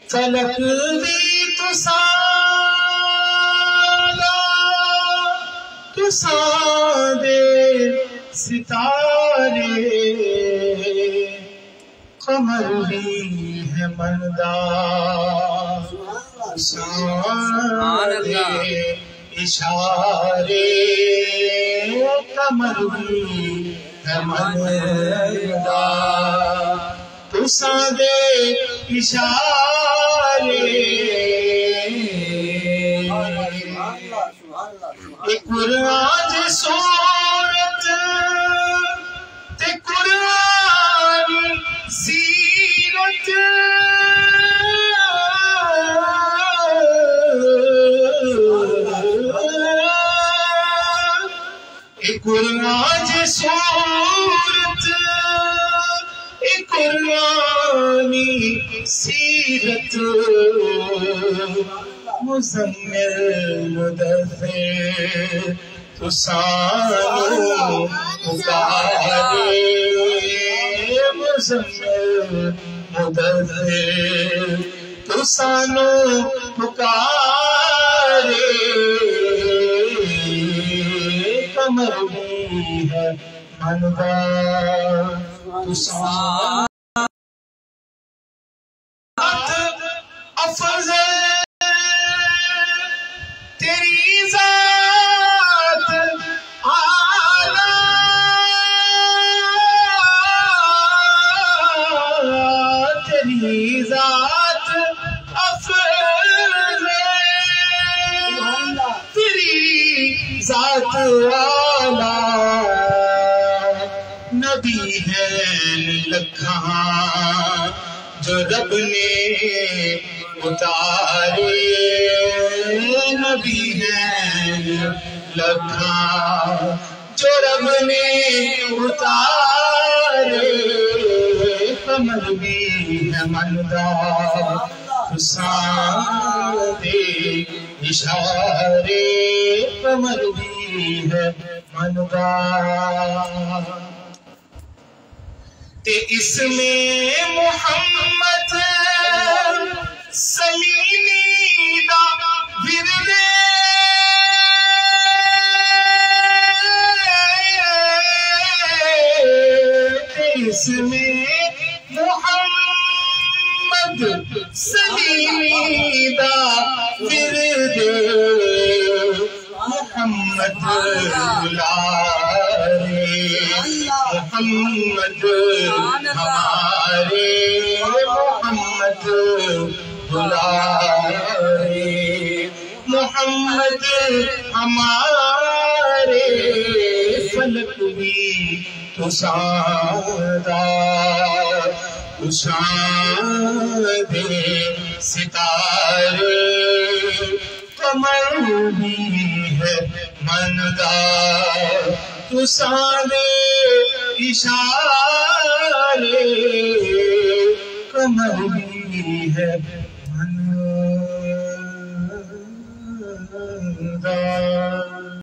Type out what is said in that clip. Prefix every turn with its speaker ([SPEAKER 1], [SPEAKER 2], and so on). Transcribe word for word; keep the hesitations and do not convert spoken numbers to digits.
[SPEAKER 1] तलक दी तुसाला तुसा दे सितारे कमर भी है मनदा दे इशारे कमर भी है मनदा तुसा दे इशारे कुरान सूरत ते कुरान सीरत कुरान सूरत कुरानी सीरत मुज़म्मिल मुदस्सिर तुसानो पुकारे मुज़म्मिल मुदस्सिर तुसानो पुकारे कमर भी है मनदा तुसा अफज़ल तेरी ज़ात आला तेरी ज़ात अफज़ल तेरी ज़ात आला नबी है लखा जो रब ने उतारे नबी है लखा जो रब ने उतारे कमर भी है मनदा तुसा दे इशारे कमर भी है मनदा ते इसमें मोहम्मद सलीमी दा विरले ते इसमें मोहम्मद सलीमी दा विरले मोहम्मद दुलारे मोहम्मद हमारे मोहम्मद दुलारे मोहम्मद हमारे फलक भी तुसादा तुसा दे सितारे कमर भी है मनदा तुसा दे इशारे कमर भी है मनदा।